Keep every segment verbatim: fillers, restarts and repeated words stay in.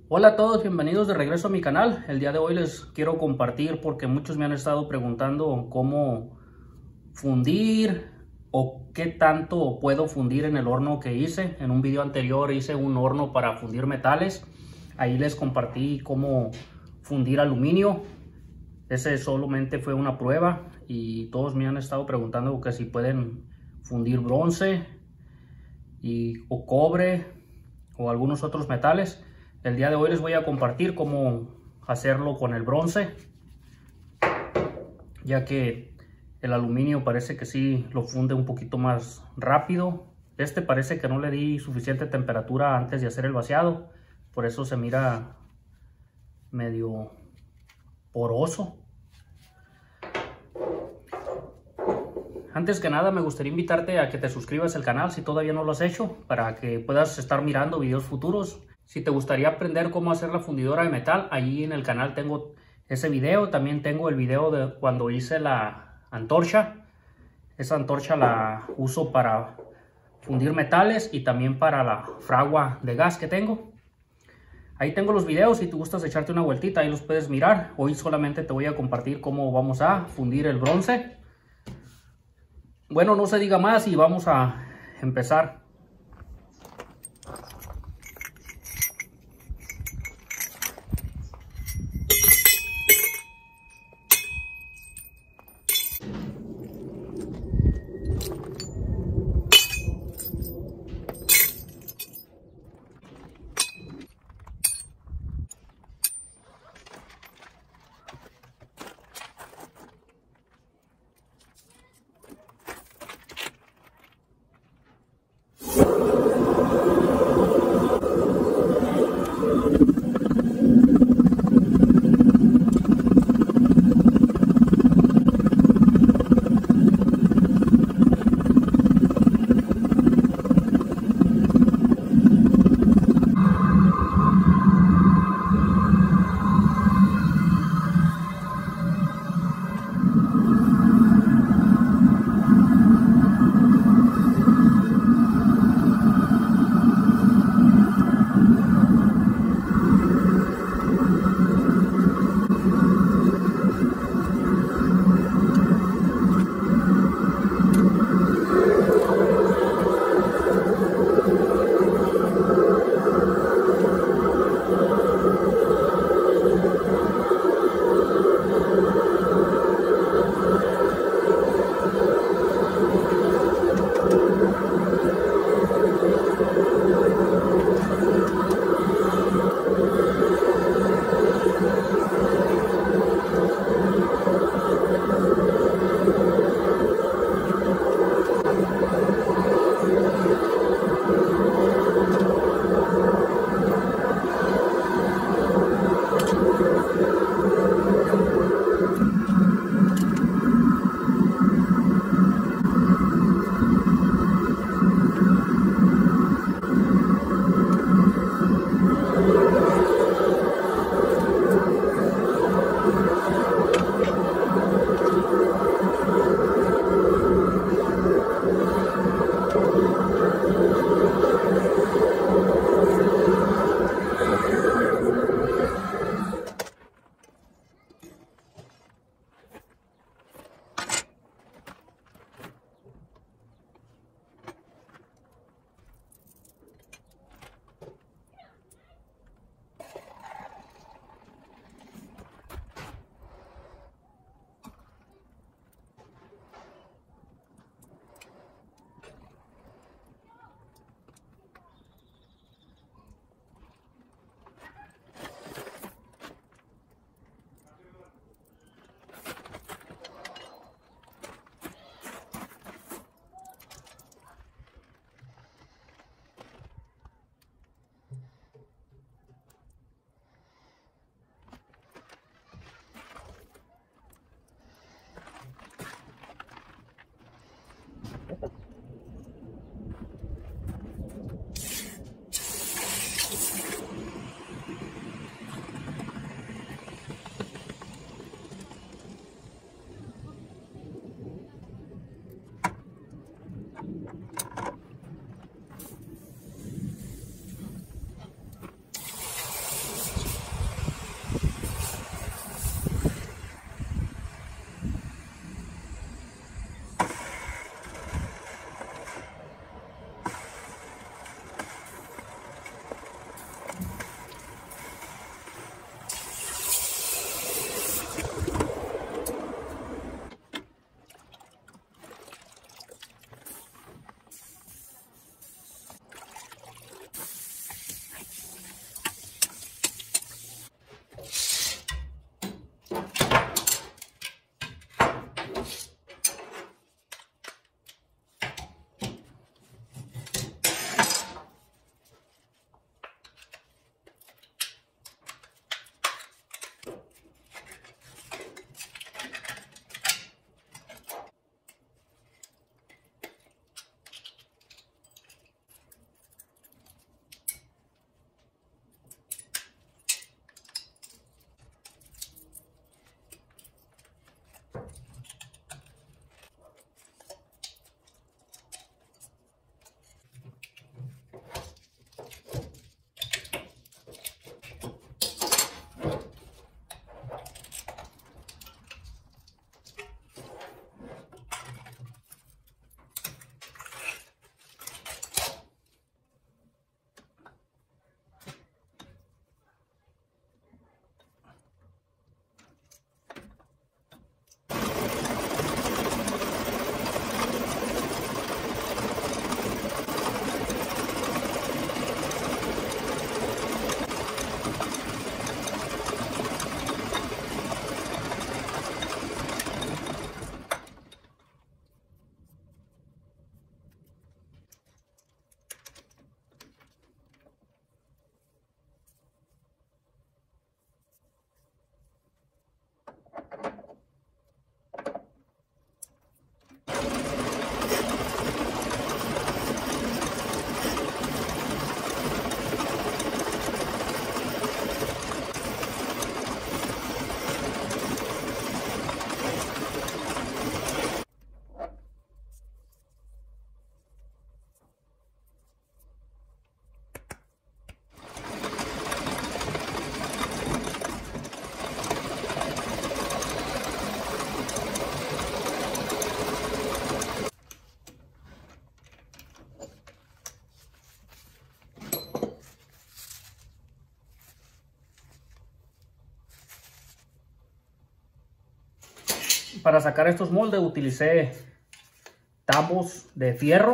Hola a todos, bienvenidos de regreso a mi canal. El día de hoy les quiero compartir porque muchos me han estado preguntando cómo fundir o qué tanto puedo fundir en el horno que hice. En un video anterior hice un horno para fundir metales. Ahí les compartí cómo fundir aluminio. Ese solamente fue una prueba y todos me han estado preguntando que si pueden fundir bronce y, o cobre o algunos otros metales. El día de hoy les voy a compartir cómo hacerlo con el bronce, ya que el aluminio parece que sí lo funde un poquito más rápido. Este parece que no le di suficiente temperatura antes de hacer el vaciado, por eso se mira medio poroso. Antes que nada me gustaría invitarte a que te suscribas al canal si todavía no lo has hecho, para que puedas estar mirando videos futuros. Si te gustaría aprender cómo hacer la fundidora de metal, allí en el canal tengo ese video. También tengo el video de cuando hice la antorcha. Esa antorcha la uso para fundir metales y también para la fragua de gas que tengo. Ahí tengo los videos, si te gustas echarte una vueltita, ahí los puedes mirar. Hoy solamente te voy a compartir cómo vamos a fundir el bronce. Bueno, no se diga más y vamos a empezar. Para sacar estos moldes utilicé tambos de fierro.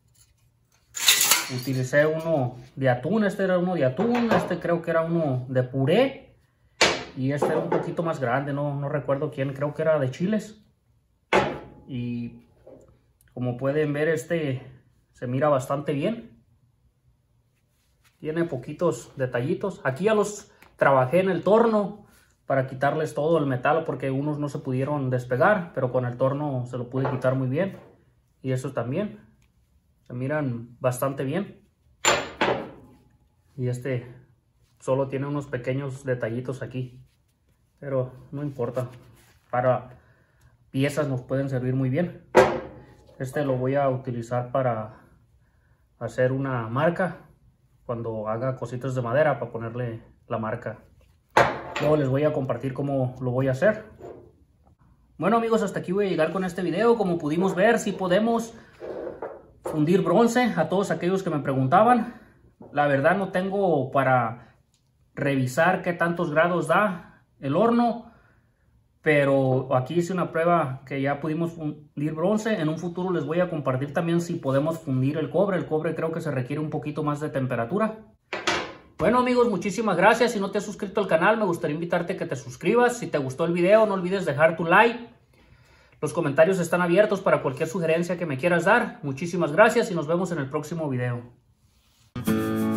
Utilicé uno de atún, este era uno de atún, este creo que era uno de puré. Y este era un poquito más grande, no, no recuerdo quién, creo que era de chiles. Y como pueden ver, este se mira bastante bien. Tiene poquitos detallitos. Aquí ya los trabajé en el torno para quitarles todo el metal porque unos no se pudieron despegar, pero con el torno se lo pude quitar muy bien. Y eso también. Se miran bastante bien. Y este solo tiene unos pequeños detallitos aquí. Pero no importa. Para piezas nos pueden servir muy bien. Este lo voy a utilizar para hacer una marca. Cuando haga cositas de madera para ponerle la marca. Luego les voy a compartir cómo lo voy a hacer. Bueno amigos, hasta aquí voy a llegar con este video. Como pudimos ver, sí podemos fundir bronce. A todos aquellos que me preguntaban, la verdad no tengo para revisar qué tantos grados da el horno, pero aquí hice una prueba que ya pudimos fundir bronce. En un futuro les voy a compartir también si podemos fundir el cobre. El cobre creo que se requiere un poquito más de temperatura. Bueno amigos, muchísimas gracias. Si no te has suscrito al canal, me gustaría invitarte a que te suscribas. Si te gustó el video, no olvides dejar tu like. Los comentarios están abiertos para cualquier sugerencia que me quieras dar. Muchísimas gracias y nos vemos en el próximo video.